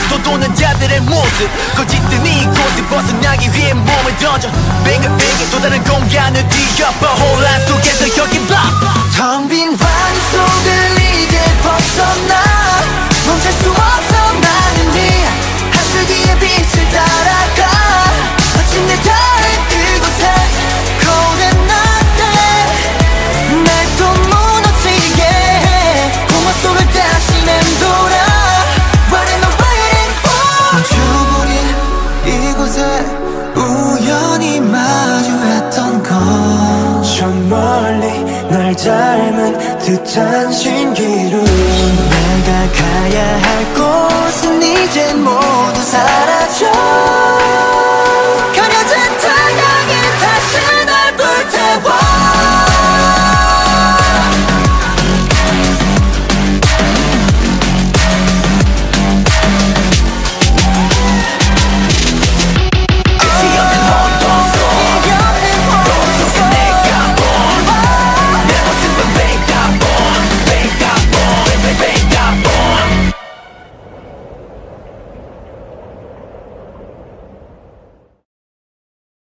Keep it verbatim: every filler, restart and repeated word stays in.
돋도는 자들의 모습 거짓된 이곳을 벗어나기 위해 몸을 던져 뱅글뱅글 또 다른 공간을 뒤엎어 혼란 속에서 여긴 block 텅 빈 방 속을 이제 벗어나 멈출 수 없어 나는 네 한줄기의 빛을 따라가 마침내 닿을 그곳에 Cold and nothing 날 또 무너지게 해 공허 속을 다시 맴돌아 What am I waiting for 멈춰버린 이곳에 우연히 마주했던 건 저 멀리 날 닮은 듯한 신기루 내가 가야 할 곳은 이젠 모두 사라